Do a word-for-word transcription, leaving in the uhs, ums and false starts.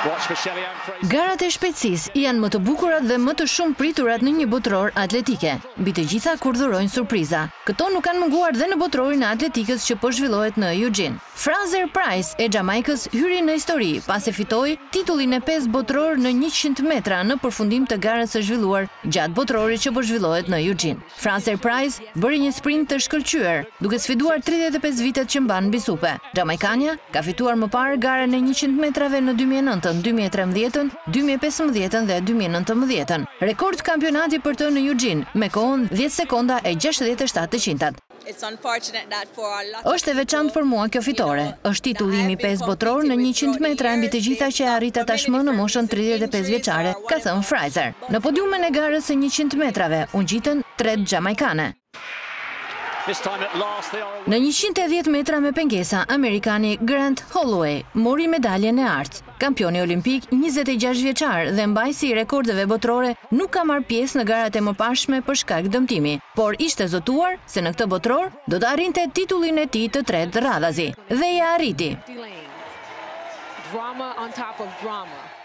Garat e shpejtësisë janë më të bukurat dhe më të shumë priturat në një botror atletike. Mbi të gjitha kur dhurojnë surpriza. Këto nuk kanë munguar dhe në botrorin e atletikës që po zhvillohet në Eugene. Fraser Price e Jamaikës hyri në histori pas e fitoi titullin e pesë botror në njëqind metra në përfundim të garës së zhvilluar gjatë botrorit që po zhvillohet në Eugene. Fraser Price bëri një sprint të shkëlqyer, duke sfiduar tridhjetë e pesë vitet që mban mbi supe. Jamaikania ka fituar më parë garën e njëqind metrave në dy mijë e nëntë, dy mijë e trembëdhjetë, dy mijë e pesëmbëdhjetë dhe dy mijë e nëntëmbëdhjetë. Rekord kampionati për të në Eugene me kohën dhjetë sekonda e gjashtëdhjetë e shtatë të Është e veçantë për mua kjo fitore. Është titullimi pesë botror në njëqind metra mbi të gjitha që arrita tashmë në moshën tridhjetë e pesë vjeçare, ka thënë Fraser. Në podiumin e garës së njëqind metrave u ngjitën tre jamaikane. Në njëqind e dhjetë metra me pengesa, Amerikani Grant Holloway mori medaljen e artë. Kampioni olimpik, njëzet e gjashtë vjeçar dhe mbajtësi i rekordeve botrore, nuk ka marrë pjesë në garat e mëparshme për shkak dëmtimi, por ishte zotuar se në këtë botror do të arrinte titullin e tij të tretë radhazi dhe ja arriti. Drama on top of drama.